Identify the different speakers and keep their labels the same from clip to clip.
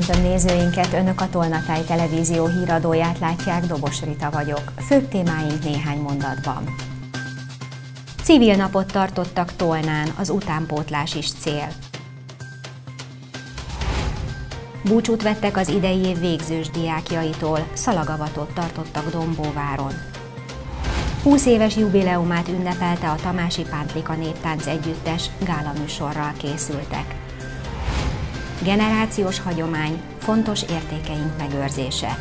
Speaker 1: köszöntöm nézőinket, Önök a Tolnatáj televízió híradóját látják, Dobos Rita vagyok. Főbb témáink néhány mondatban. Civil napot tartottak Tolnán, az utánpótlás is cél. Búcsút vettek az idei év végzős diákjaitól, szalagavatot tartottak Dombóváron. 20 éves jubileumát ünnepelte a Tamási Pántlika Néptánc Együttes, gálaműsorral készültek. Generációs hagyomány, fontos értékeink megőrzése.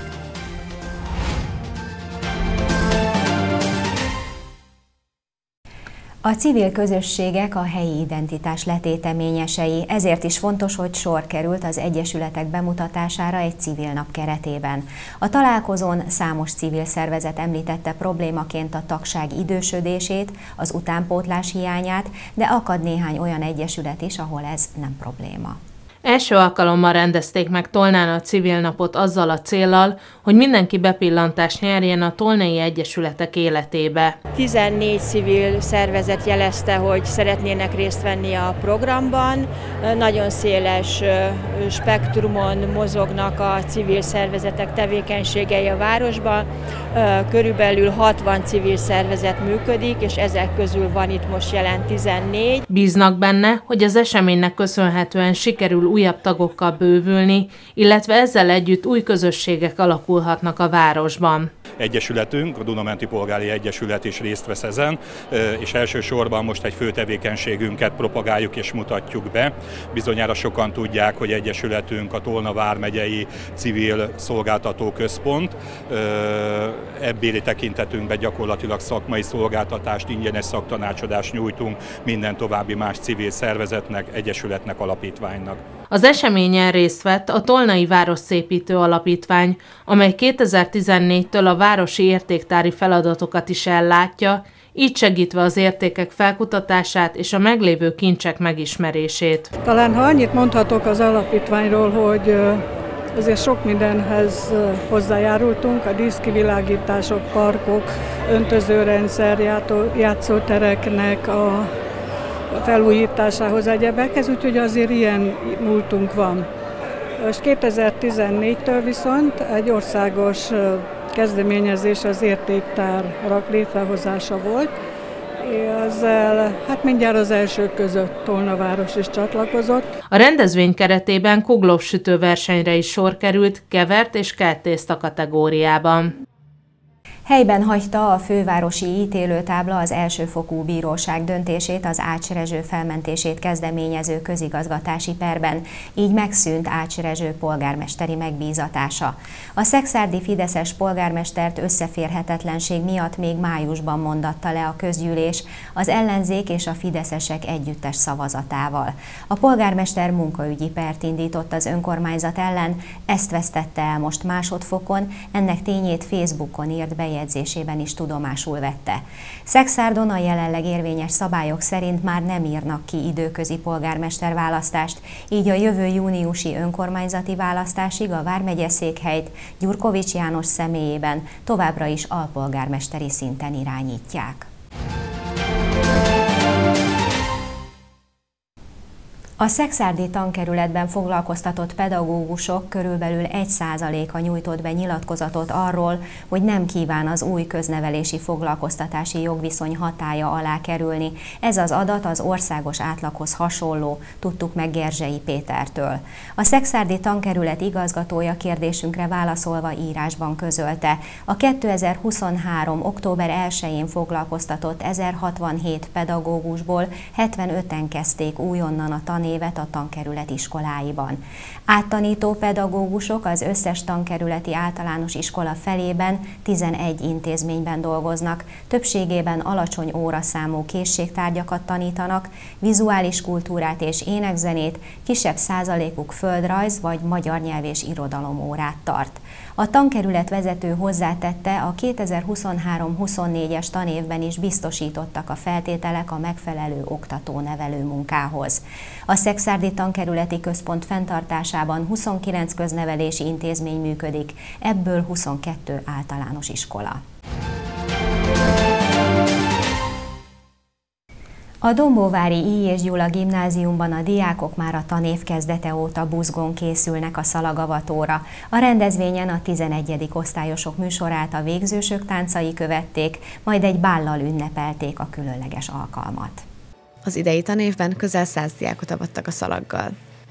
Speaker 1: A civil közösségek a helyi identitás letéteményesei, ezért is fontos, hogy sor került az egyesületek bemutatására egy civil nap keretében. A találkozón számos civil szervezet említette problémaként a tagság idősödését, az utánpótlás hiányát, de akad néhány olyan egyesület is, ahol ez nem probléma.
Speaker 2: Első alkalommal rendezték meg Tolnán a civil napot azzal a céllal, hogy mindenki bepillantást nyerjen a tolnai egyesületek életébe.
Speaker 3: 14 civil szervezet jelezte, hogy szeretnének részt venni a programban. Nagyon széles spektrumon mozognak a civil szervezetek tevékenységei a városban. Körülbelül 60 civil szervezet működik, és ezek közül van itt most jelen 14.
Speaker 2: Bíznak benne, hogy az eseménynek köszönhetően sikerül újabb tagokkal bővülni, illetve ezzel együtt új közösségek alakulhatnak a városban.
Speaker 4: Egyesületünk, a Duna-menti Polgári Egyesület is részt vesz ezen, és elsősorban most egy fő tevékenységünket propagáljuk és mutatjuk be. Bizonyára sokan tudják, hogy egyesületünk a Tolna vármegyei civil szolgáltató központ. Ebbéli tekintetünkben gyakorlatilag szakmai szolgáltatást, ingyenes szaktanácsadást nyújtunk minden további más civil szervezetnek, egyesületnek, alapítványnak.
Speaker 2: Az eseményen részt vett a Tolnai Városszépítő Alapítvány, amely 2014-től a városi értéktári feladatokat is ellátja, így segítve az értékek felkutatását és a meglévő kincsek megismerését.
Speaker 5: Talán ha annyit mondhatok az alapítványról, hogy azért sok mindenhez hozzájárultunk, a díszkivilágítások, parkok, öntözőrendszer, játszótereknek a felújításához, egyebekhez, úgyhogy azért ilyen múltunk van. Most 2014-től viszont egy országos kezdeményezés az értéktárak létrehozása volt. Ezzel mindjárt az elsők között Tolna város is csatlakozott.
Speaker 2: A rendezvény keretében kuglósütő versenyre is sor került kevert és kelt tészta kategóriában.
Speaker 1: Helyben hagyta a fővárosi ítélőtábla az elsőfokú bíróság döntését az Ács Rezső felmentését kezdeményező közigazgatási perben, így megszűnt Ács Rezső polgármesteri megbízatása. A szekszárdi fideszes polgármestert összeférhetetlenség miatt még májusban mondatta le a közgyűlés az ellenzék és a fideszesek együttes szavazatával. A polgármester munkaügyi pert indított az önkormányzat ellen, ezt vesztette el most másodfokon, ennek tényét Facebookon írt bejegyzésében is tudomásul vette. Szekszárdon a jelenleg érvényes szabályok szerint már nem írnak ki időközi polgármesterválasztást, így a jövő júniusi önkormányzati választásig a vármegye székhelyt Gyurkovics János személyében továbbra is alpolgármesteri szinten irányítják. A szekszárdi tankerületben foglalkoztatott pedagógusok körülbelül 1%-a nyújtott be nyilatkozatot arról, hogy nem kíván az új köznevelési foglalkoztatási jogviszony hatálya alá kerülni. Ez az adat az országos átlaghoz hasonló, tudtuk meg Gerzsei Pétertől. A szekszárdi tankerület igazgatója kérdésünkre válaszolva írásban közölte, a 2023. október 1-én foglalkoztatott 1067 pedagógusból 75-en kezdték újonnan a tanévet a tankerület iskoláiban. Áttanító pedagógusok az összes tankerületi általános iskola felében 11 intézményben dolgoznak, többségében alacsony óraszámú készségtárgyakat tanítanak, vizuális kultúrát és énekzenét, kisebb százalékuk földrajz vagy magyar nyelv és irodalom órát tart. A tankerület vezető hozzátette, a 2023-24-es tanévben is biztosítottak a feltételek a megfelelő oktató-nevelő munkához. A szekszárdi tankerületi központ fenntartásában 29 köznevelési intézmény működik, ebből 22 általános iskola. A Dombóvári I. és Gyula gimnáziumban a diákok már a tanév kezdete óta buzgón készülnek a szalagavatóra. A rendezvényen a 11. osztályosok műsorát a végzősök táncai követték, majd egy bállal ünnepelték a különleges alkalmat.
Speaker 6: Az idei tanévben közel 100 diákot avattak a szalaggal.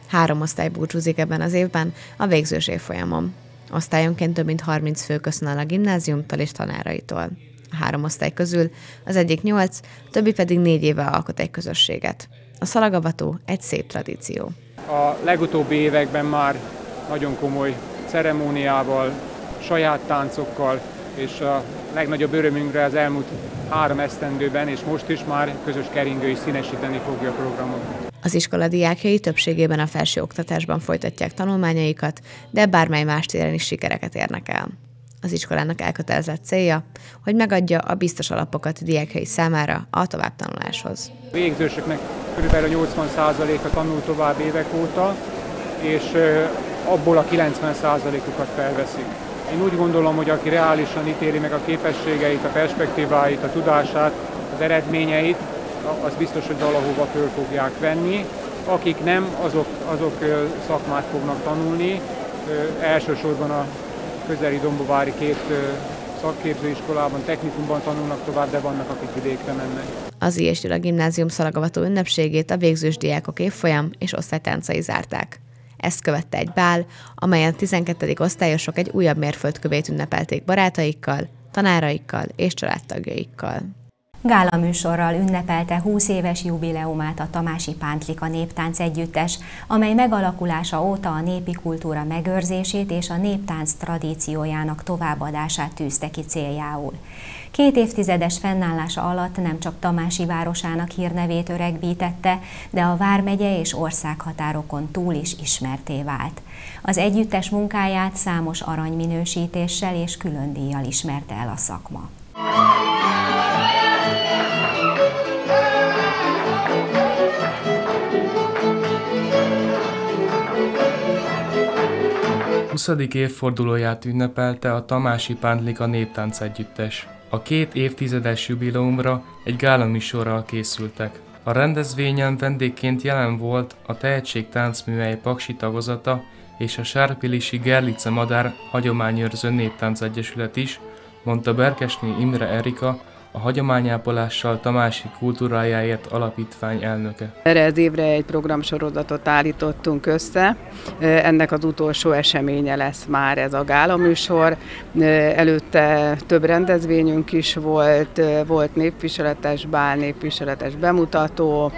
Speaker 6: 3 osztály búcsúzik ebben az évben a végzős évfolyamon. Osztályonként több mint 30 fő köszön el a gimnáziumtól és tanáraitól. A 3 osztály közül az egyik 8, többi pedig 4 éve alkot egy közösséget. A szalagavató egy szép tradíció.
Speaker 7: A legutóbbi években már nagyon komoly ceremóniával, saját táncokkal, és a legnagyobb örömünkre az elmúlt 3 esztendőben, és most is már közös keringő is színesíteni fogja a programot.
Speaker 6: Az iskola diákjai többségében a felsőoktatásban folytatják tanulmányaikat, de bármely más téren is sikereket érnek el. Az iskolának elkötelezett célja, hogy megadja a biztos alapokat diákjai számára a továbbtanuláshoz.
Speaker 7: A végzősöknek kb. 80%-a tanul tovább évek óta, és abból a 90%-ukat felveszik. Én úgy gondolom, hogy aki reálisan ítéli meg a képességeit, a perspektíváit, a tudását, az eredményeit, az biztos, hogy valahova föl fogják venni. Akik nem, azok szakmát fognak tanulni. Elsősorban a közeli dombovári 2 szakképzőiskolában, technikumban tanulnak tovább, de vannak, akik vidékre mennek.
Speaker 6: Az I. és Gyula gimnázium szalagavató ünnepségét a végzős diákok évfolyam és osztálytáncai zárták. Ezt követte egy bál, amelyen 12. osztályosok egy újabb mérföldkövét ünnepelték barátaikkal, tanáraikkal és családtagjaikkal.
Speaker 1: Gálaműsorral ünnepelte 20 éves jubileumát a Tamási Pántlika Néptánc Együttes, amely megalakulása óta a népi kultúra megőrzését és a néptánc tradíciójának továbbadását tűzte ki céljául. 2 évtizedes fennállása alatt nem csak Tamási városának hírnevét öregbítette, de a vármegye és országhatárokon túl is ismertté vált. Az együttes munkáját számos aranyminősítéssel és külön díjjal ismerte el a szakma.
Speaker 8: 20. évfordulóját ünnepelte a Tamási Pántlika Néptánc Együttes. A 2 évtizedes jubileumra egy gálaműsorral készültek. A rendezvényen vendégként jelen volt a Tehetségtáncműhely paksi tagozata és a Sárpilisi Gerlice Madár Hagyományőrző Néptánc Egyesület is, mondta Berkesné Imre Erika, a Hagyományápolással Tamási Kultúrájáért Alapítvány elnöke.
Speaker 9: Erre az évre egy programsorozatot állítottunk össze. Ennek az utolsó eseménye lesz már ez a gálaműsor. Előtte több rendezvényünk is volt népviseletes bál, népviseletes bemutató,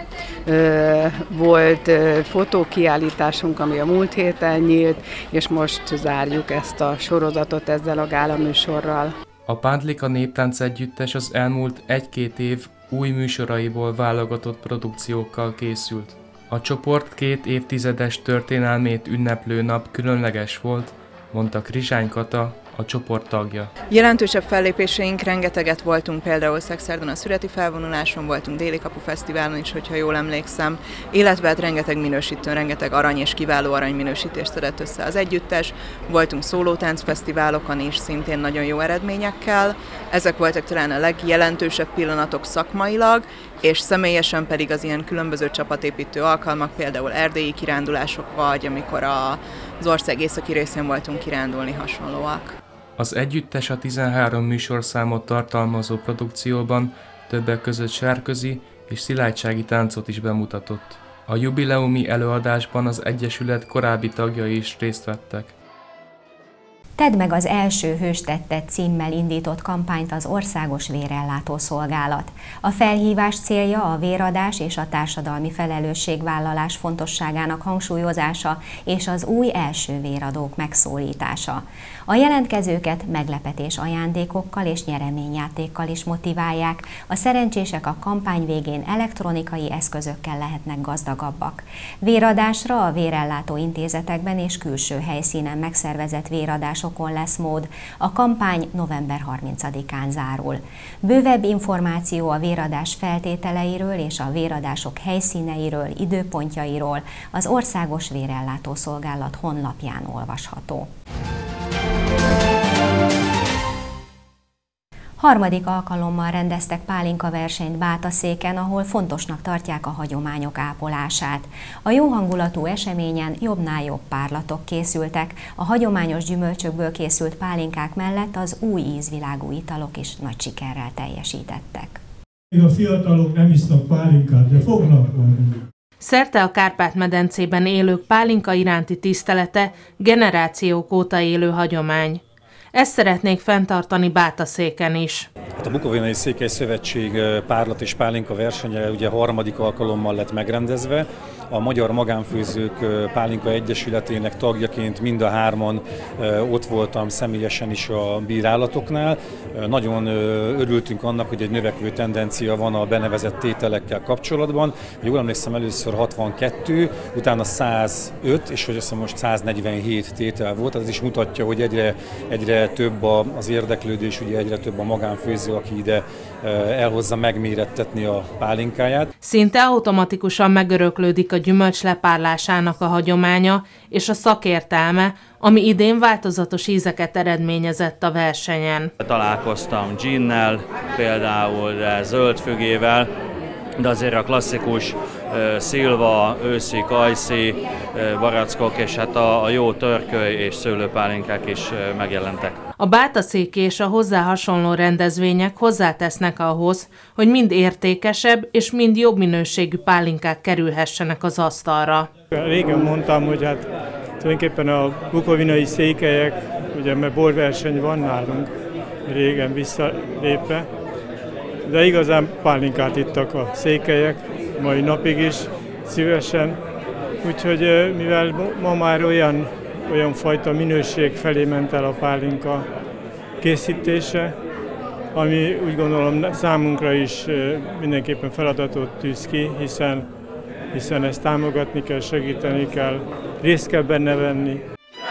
Speaker 9: volt fotókiállításunk, ami a múlt héten nyílt, és most zárjuk ezt a sorozatot ezzel a gálaműsorral.
Speaker 8: A Pántlika Néptánc Együttes az elmúlt 1-2 év új műsoraiból válogatott produkciókkal készült. A csoport 2 évtizedes történelmét ünneplő nap különleges volt, mondta Krizsány Kata, a csoport tagja.
Speaker 10: Jelentősebb fellépéseink, rengeteget voltunk, például Szexárdon a szüreti felvonuláson, voltunk Déli Kapu Fesztiválon is, hogyha jól emlékszem, illetve hát rengeteg minősítőn, rengeteg arany és kiváló aranyminősítést szedett össze az együttes, voltunk szólótáncfesztiválokon is, szintén nagyon jó eredményekkel. Ezek voltak talán a legjelentősebb pillanatok szakmailag, és személyesen pedig az ilyen különböző csapatépítő alkalmak, például erdélyi kirándulások, vagy amikor az ország északi részén voltunk kirándulni, hasonlóak.
Speaker 8: Az együttes a 13 műsorszámot tartalmazó produkcióban többek között sárközi és szilágysági táncot is bemutatott. A jubileumi előadásban az egyesület korábbi tagjai is részt vettek.
Speaker 1: Tedd meg az első Hőstettet címmel indított kampányt az Országos Vérellátó Szolgálat. A felhívás célja a véradás és a társadalmi felelősségvállalás fontosságának hangsúlyozása és az új első véradók megszólítása. A jelentkezőket meglepetés ajándékokkal és nyereményjátékkal is motiválják, a szerencsések a kampány végén elektronikai eszközökkel lehetnek gazdagabbak. Véradásra a vérellátó intézetekben és külső helyszínen megszervezett véradásokon lesz mód. A kampány november 30-án zárul. Bővebb információ a véradás feltételeiről és a véradások helyszíneiről, időpontjairól az Országos Vérellátó Szolgálat honlapján olvasható. Harmadik alkalommal rendeztek pálinka versenyt Bátaszéken, ahol fontosnak tartják a hagyományok ápolását. A jó hangulatú eseményen jobbnál jobb párlatok készültek, a hagyományos gyümölcsökből készült pálinkák mellett az új ízvilágú italok is nagy sikerrel teljesítettek.
Speaker 11: A fiatalok nem isznak pálinkát, de fognak majd.
Speaker 2: Szerte a Kárpát-medencében élők pálinka iránti tisztelete generációk óta élő hagyomány. Ezt szeretnék fenntartani Bátaszéken is.
Speaker 12: A Bukovinai Székely Szövetség párlat és pálinka versenye ugye harmadik alkalommal lett megrendezve. A Magyar Magánfőzők Pálinka Egyesületének tagjaként mind a hárman ott voltam személyesen is a bírálatoknál. Nagyon örültünk annak, hogy egy növekvő tendencia van a benevezett tételekkel kapcsolatban. Jól emlékszem, először 62, utána 105, és hogy azt hiszem most 147 tétel volt. Ez is mutatja, hogy egyre több az érdeklődés, ugye egyre több a magánfőző, aki ide elhozza megmérettetni a pálinkáját.
Speaker 2: Szinte automatikusan megöröklődik a gyümölcs lepárlásának a hagyománya és a szakértelme, ami idén változatos ízeket eredményezett a versenyen.
Speaker 13: Találkoztam ginnel, például zöldfügével, de azért a klasszikus szilva, őszi, kajszi, barackok és hát a jó törköly és szőlőpálinkák is megjelentek.
Speaker 2: A bátaszéki és a hozzá hasonló rendezvények hozzátesznek ahhoz, hogy mind értékesebb és mind jobb minőségű pálinkák kerülhessenek az asztalra.
Speaker 11: Régen mondtam, hogy hát tulajdonképpen a bukovinai székelyek, ugye mert borverseny van nálunk, régen visszalépve, de igazán pálinkát ittak a székelyek, mai napig is szívesen. Úgyhogy mivel ma már olyan fajta minőség felé ment el a pálinka készítése, ami úgy gondolom számunkra is mindenképpen feladatot tűz ki, hiszen ezt támogatni kell, segíteni kell, részt kell benne venni.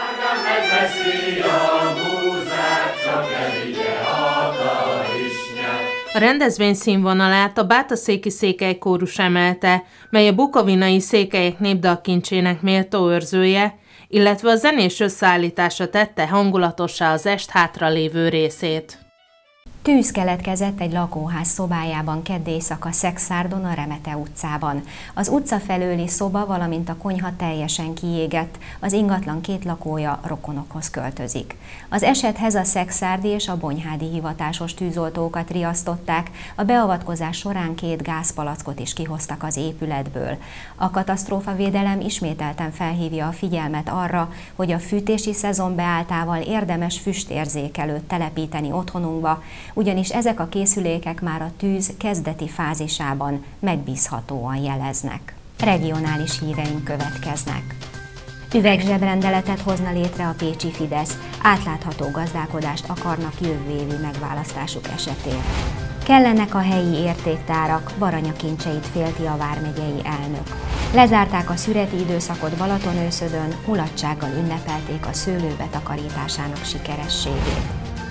Speaker 2: A rendezvény színvonalát a Bátaszéki Székely Kórus emelte, mely a bukovinai székelyek népdalkincsének méltó őrzője, illetve a zenés összeállítása tette hangulatossá az est hátralévő részét.
Speaker 1: Tűz keletkezett egy lakóház szobájában kedd éjszaka Szekszárdon, a Remete utcában. Az utca felőli szoba, valamint a konyha teljesen kiégett, az ingatlan két lakója rokonokhoz költözik. Az esethez a szekszárdi és a bonyhádi hivatásos tűzoltókat riasztották, a beavatkozás során 2 gázpalackot is kihoztak az épületből. A katasztrófavédelem ismételten felhívja a figyelmet arra, hogy a fűtési szezon beálltával érdemes füstérzékelőt telepíteni otthonunkba, ugyanis ezek a készülékek már a tűz kezdeti fázisában megbízhatóan jeleznek. Regionális híreink következnek. Üvegzsebrendeletet hozna létre a pécsi Fidesz, átlátható gazdálkodást akarnak jövő évi megválasztásuk esetén. Kellenek a helyi értéktárak, Baranyakincseit félti a vármegyei elnök. Lezárták a szüreti időszakot Balatonőszödön, mulatsággal ünnepelték a szőlő betakarításának sikerességét.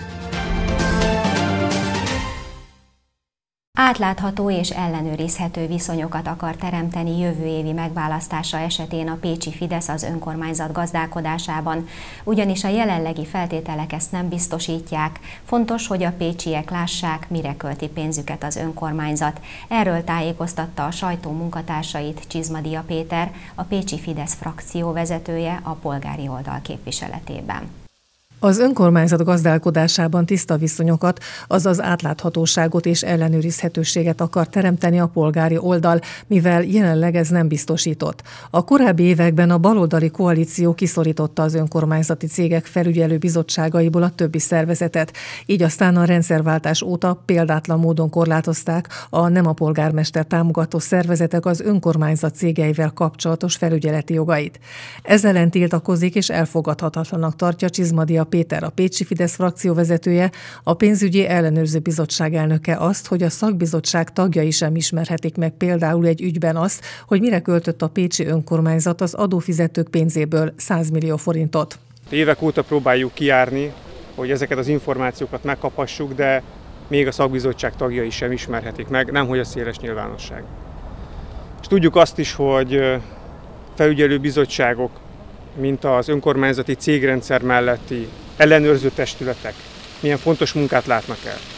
Speaker 1: Átlátható és ellenőrizhető viszonyokat akar teremteni jövő évi megválasztása esetén a pécsi Fidesz az önkormányzat gazdálkodásában, ugyanis a jelenlegi feltételek ezt nem biztosítják. Fontos, hogy a pécsiek lássák, mire költi pénzüket az önkormányzat. Erről tájékoztatta a sajtó munkatársait Csizmadia Péter, a pécsi Fidesz frakció vezetője a polgári oldal képviseletében.
Speaker 14: Az önkormányzat gazdálkodásában tiszta viszonyokat, azaz átláthatóságot és ellenőrizhetőséget akar teremteni a polgári oldal, mivel jelenleg ez nem biztosított. A korábbi években a baloldali koalíció kiszorította az önkormányzati cégek felügyelő bizottságaiból a többi szervezetet, így aztán a rendszerváltás óta példátlan módon korlátozták a nem a polgármester támogató szervezetek az önkormányzat cégeivel kapcsolatos felügyeleti jogait. Ezzel ellen tiltakozik és elfogadhatatlanak tartja Csizmadia Péter, a pécsi Fidesz frakció vezetője, a pénzügyi ellenőrző bizottság elnöke azt, hogy a szakbizottság tagjai sem ismerhetik meg például egy ügyben azt, hogy mire költött a pécsi önkormányzat az adófizetők pénzéből 100 millió forintot.
Speaker 7: Évek óta próbáljuk kijárni, hogy ezeket az információkat megkaphassuk, de még a szakbizottság tagjai sem ismerhetik meg, nemhogy a széles nyilvánosság. És tudjuk azt is, hogy felügyelő bizottságok, mint az önkormányzati cégrendszer melletti ellenőrző testületek milyen fontos munkát látnak el.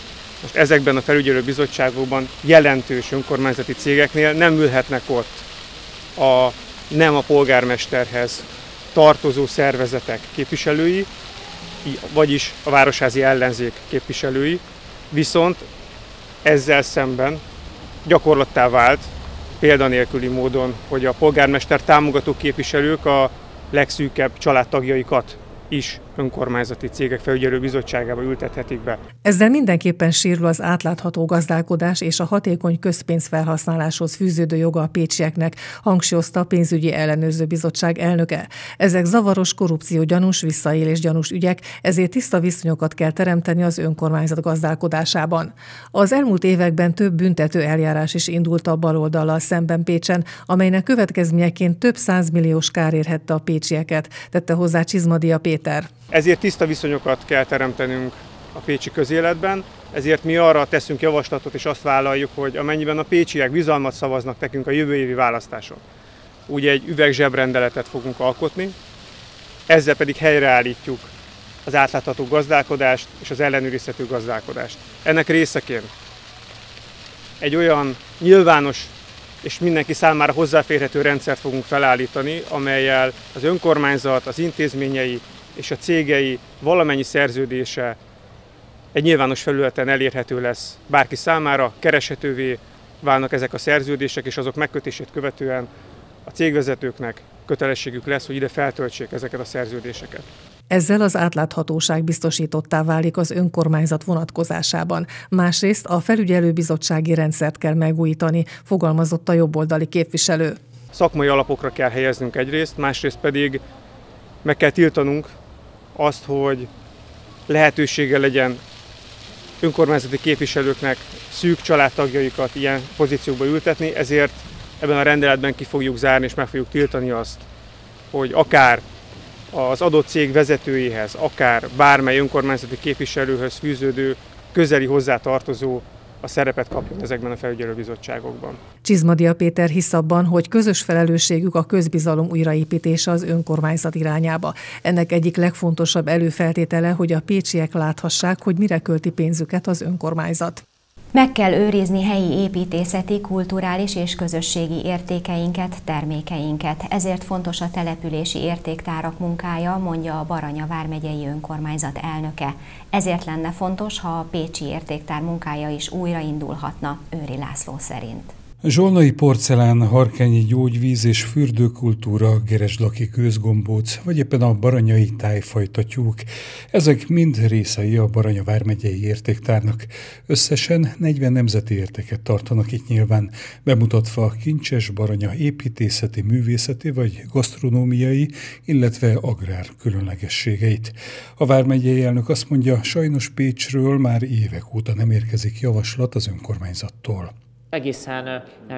Speaker 7: Most ezekben a felügyelőbizottságokban jelentős önkormányzati cégeknél nem ülhetnek ott nem a polgármesterhez tartozó szervezetek képviselői, vagyis a városházi ellenzék képviselői, viszont ezzel szemben gyakorlattá vált példanélküli módon, hogy a polgármester támogató képviselők a legszűkebb családtagjaikat is önkormányzati cégek felügyelőbizottságába ültethetik be.
Speaker 14: Ezzel mindenképpen sérül az átlátható gazdálkodás és a hatékony közpénzfelhasználáshoz fűződő joga a pécsieknek, hangsúlyozta a pénzügyi ellenőrző bizottság elnöke. Ezek zavaros, korrupciógyanús, visszaélésgyanús ügyek, ezért tiszta viszonyokat kell teremteni az önkormányzat gazdálkodásában. Az elmúlt években több büntető eljárás is indult a baloldallal szemben Pécsen, amelynek következményeként több 100 milliós kár érhette a pécsieket, tette hozzá Csizmadia Péter.
Speaker 7: Ezért tiszta viszonyokat kell teremtenünk a pécsi közéletben, ezért mi arra teszünk javaslatot, és azt vállaljuk, hogy amennyiben a pécsiek bizalmat szavaznak nekünk a jövő évi választáson, úgy egy üvegzsebrendeletet fogunk alkotni, ezzel pedig helyreállítjuk az átlátható gazdálkodást és az ellenőrizhető gazdálkodást. Ennek részeként egy olyan nyilvános és mindenki számára hozzáférhető rendszert fogunk felállítani, amellyel az önkormányzat, az intézményei és a cégei valamennyi szerződése egy nyilvános felületen elérhető lesz bárki számára, kereshetővé válnak ezek a szerződések, és azok megkötését követően a cégvezetőknek kötelességük lesz, hogy ide feltöltsék ezeket a szerződéseket.
Speaker 14: Ezzel az átláthatóság biztosítottá válik az önkormányzat vonatkozásában. Másrészt a felügyelőbizottsági rendszert kell megújítani, fogalmazott a jobboldali képviselő.
Speaker 7: Szakmai alapokra kell helyeznünk egyrészt, másrészt pedig meg kell tiltanunk azt, hogy lehetősége legyen önkormányzati képviselőknek szűk családtagjaikat ilyen pozíciókba ültetni, ezért ebben a rendeletben ki fogjuk zárni és meg fogjuk tiltani azt, hogy akár az adott cég vezetőjéhez, akár bármely önkormányzati képviselőhöz fűződő közeli hozzátartozó a szerepet kapjon ezekben a felügyelőbizottságokban.
Speaker 14: Csizmadia Péter hisz abban, hogy közös felelősségük a közbizalom újraépítése az önkormányzat irányába. Ennek egyik legfontosabb előfeltétele, hogy a pécsiek láthassák, hogy mire költi pénzüket az önkormányzat.
Speaker 1: Meg kell őrizni helyi építészeti, kulturális és közösségi értékeinket, termékeinket. Ezért fontos a települési értéktárak munkája, mondja a Baranya vármegyei önkormányzat elnöke. Ezért lenne fontos, ha a pécsi értéktár munkája is újraindulhatna, Őri László szerint.
Speaker 15: Zsolnai porcelán, harkányi gyógyvíz és fürdőkultúra, geresdlaki gőzgombóc, vagy éppen a baranyai tájfajta tyúk. Ezek mind részei a Baranya vármegyei értéktárnak. Összesen 40 nemzeti értéket tartanak itt nyilván, bemutatva kincses Baranya építészeti, művészeti vagy gasztronómiai, illetve agrár különlegességeit. A vármegyei elnök azt mondja, sajnos Pécsről már évek óta nem érkezik javaslat az önkormányzattól.
Speaker 16: Egészen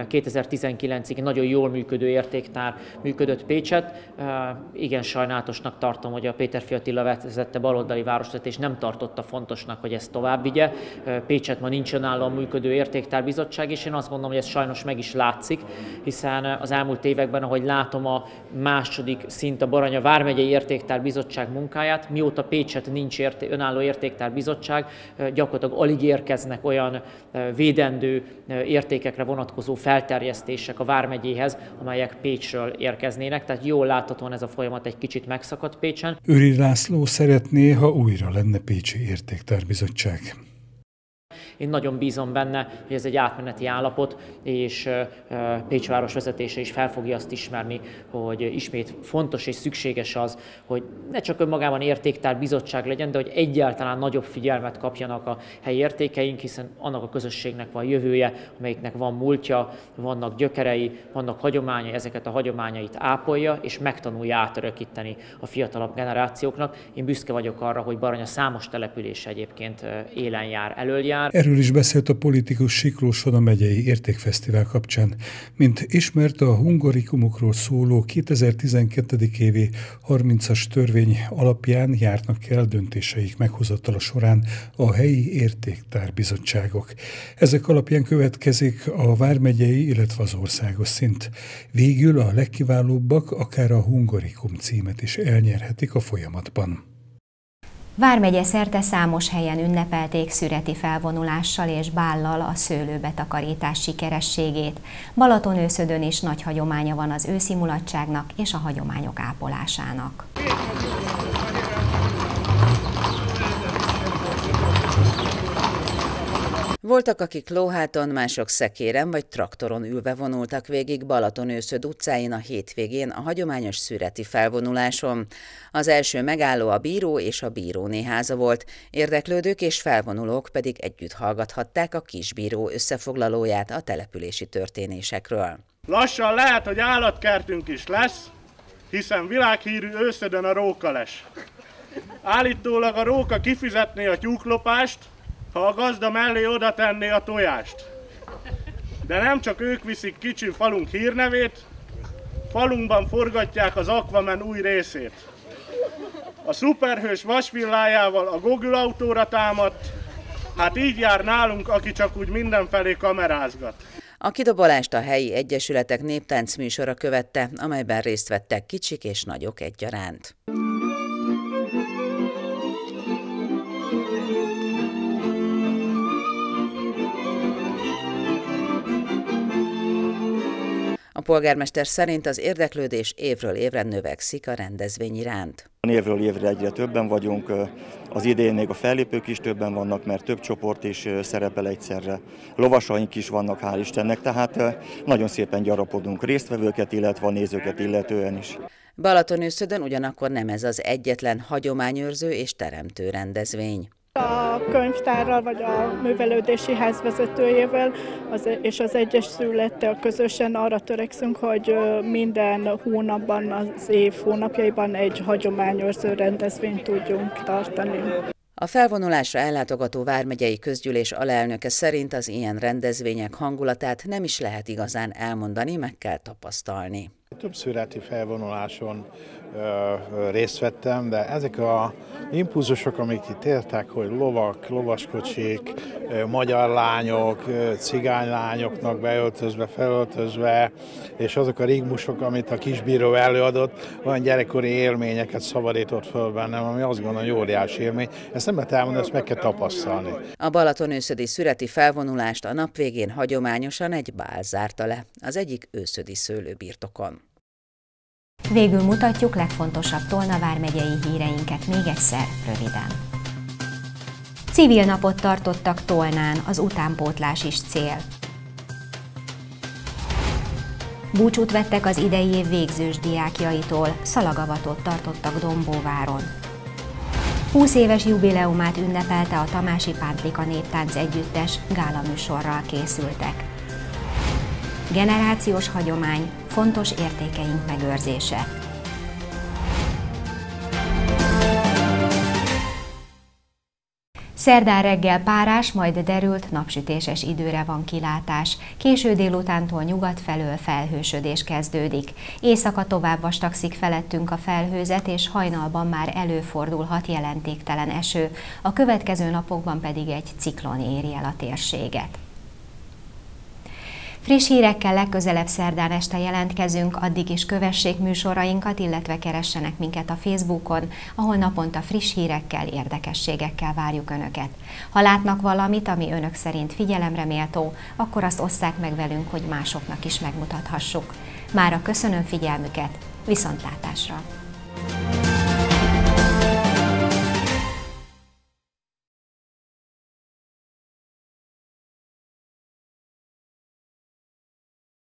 Speaker 16: 2019-ig nagyon jól működő értéktár működött Pécset. Igen sajnálatosnak tartom, hogy a Péterfi Attila vezette baloldali városvezetés nem tartotta fontosnak, hogy ezt tovább vigye. Pécset ma nincs önállóan működő értéktárbizottság, és én azt gondolom, hogy ez sajnos meg is látszik, hiszen az elmúlt években, ahogy látom a második szint a Baranya vármegyei értéktárbizottság munkáját, mióta Pécset nincs önálló értéktárbizottság, gyakorlatilag alig érkeznek olyan védendő értékekre vonatkozó felterjesztések a vármegyéhez, amelyek Pécsről érkeznének, tehát jól láthatóan ez a folyamat egy kicsit megszakadt Pécsen.
Speaker 15: Őri László szeretné, ha újra lenne pécsi értéktárbizottság.
Speaker 16: Én nagyon bízom benne, hogy ez egy átmeneti állapot, és Pécs város vezetése is fel fogja azt ismerni, hogy ismét fontos és szükséges az, hogy ne csak önmagában értéktárbizottság legyen, de hogy egyáltalán nagyobb figyelmet kapjanak a helyi értékeink, hiszen annak a közösségnek van jövője, amelyiknek van múltja, vannak gyökerei, vannak hagyományai, ezeket a hagyományait ápolja, és megtanulja átörökíteni a fiatalabb generációknak. Én büszke vagyok arra, hogy Baranya számos települése egyébként élen jár, elől jár.
Speaker 15: Erről is beszélt a politikus Siklóson a megyei értékfesztivál kapcsán. Mint ismert, a hungarikumokról szóló 2012. évi 30-as törvény alapján járnak el döntéseik meghozatala során a helyi értéktárbizottságok. Ezek alapján következik a vármegyei, illetve az országos szint. Végül a legkiválóbbak akár a hungarikum címet is elnyerhetik a folyamatban.
Speaker 1: Vármegye szerte számos helyen ünnepelték szüreti felvonulással és bállal a szőlőbetakarítás sikerességét. Balatonőszödön is nagy hagyománya van az őszi mulatságnak és a hagyományok ápolásának.
Speaker 17: Voltak, akik lóháton, mások szekéren vagy traktoron ülve vonultak végig Balatonőszöd utcáin a hétvégén a hagyományos szüreti felvonuláson. Az első megálló a bíró és a bíróné háza volt, érdeklődők és felvonulók pedig együtt hallgathatták a kisbíró összefoglalóját a települési történésekről.
Speaker 18: Lassan lehet, hogy állatkertünk is lesz, hiszen világhírű Őszödön a rókales. Állítólag a róka kifizetné a tyúklopást, ha a gazda mellé oda tenné a tojást. De nem csak ők viszik kicsi falunk hírnevét, falunkban forgatják az Aquaman új részét. A szuperhős vasvillájával a Google autóra támadt, hát így jár nálunk, aki csak úgy mindenfelé kamerázgat.
Speaker 17: A kidobolást a helyi egyesületek néptánc műsora követte, amelyben részt vettek kicsik és nagyok egyaránt. A polgármester szerint az érdeklődés évről évre növekszik a rendezvény iránt.
Speaker 19: Évről évre egyre többen vagyunk, az idén még a fellépők is többen vannak, mert több csoport is szerepel egyszerre. Lovasaink is vannak, hál' Istennek, tehát nagyon szépen gyarapodunk résztvevőket, illetve a nézőket illetően is.
Speaker 17: Balatonőszödön ugyanakkor nem ez az egyetlen hagyományőrző és teremtő rendezvény.
Speaker 20: A könyvtárral vagy a művelődési ház vezetőjével és az egyesülettel közösen arra törekszünk, hogy minden hónapban, az év hónapjaiban egy hagyományőrző rendezvényt tudjunk tartani.
Speaker 17: A felvonulásra ellátogató vármegyei közgyűlés alelnöke szerint az ilyen rendezvények hangulatát nem is lehet igazán elmondani, meg kell tapasztalni.
Speaker 21: Több szüreti felvonuláson részt vettem, de ezek az impulzusok, amik itt értek, hogy lovak, lovaskocsik, magyar lányok, cigánylányoknak beöltözve, felöltözve, és azok a rigmusok, amit a kisbíró előadott, olyan gyerekkori élményeket szabadított föl bennem, ami azt gondolom, hogy óriási élmény. Ezt nem lehet elmondani, ezt meg kell tapasztalni.
Speaker 17: A balatonőszödi szüreti felvonulást a nap végén hagyományosan egy bál zárta le, az egyik őszödi szőlőbirtokon.
Speaker 1: Végül mutatjuk legfontosabb Tolna vármegyei híreinket még egyszer röviden. Civil napot tartottak Tolnán, az utánpótlás is cél. Búcsút vettek az idei év végzős diákjaitól, szalagavatót tartottak Dombóváron. 20 éves jubileumát ünnepelte a Tamási Pántlika Néptánc Együttes, gálaműsorral készültek. Generációs hagyomány, fontos értékeink megőrzése. Szerdán reggel párás, majd derült, napsütéses időre van kilátás. Késő délutántól nyugat felől felhősödés kezdődik. Éjszaka tovább vastagszik felettünk a felhőzet, és hajnalban már előfordulhat jelentéktelen eső. A következő napokban pedig egy ciklon éri el a térséget. Friss hírekkel legközelebb szerdán este jelentkezünk, addig is kövessék műsorainkat, illetve keressenek minket a Facebookon, ahol naponta friss hírekkel, érdekességekkel várjuk Önöket. Ha látnak valamit, ami Önök szerint figyelemre méltó, akkor azt osszák meg velünk, hogy másoknak is megmutathassuk. Mára köszönöm figyelmüket, viszontlátásra!